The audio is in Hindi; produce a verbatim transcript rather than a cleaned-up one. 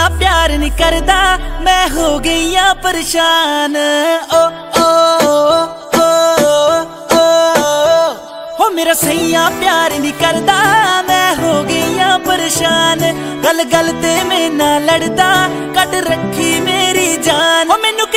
प्यार नहीं करदा, मैं हो गई आ परेशान। ओ ओ ओ ओ हो मेरा सैया प्यार नहीं करदा, मैं हो गई आ परेशान। गल गल ते मैं ना लड़दा, कट रखी मेरी जान। हो मैनू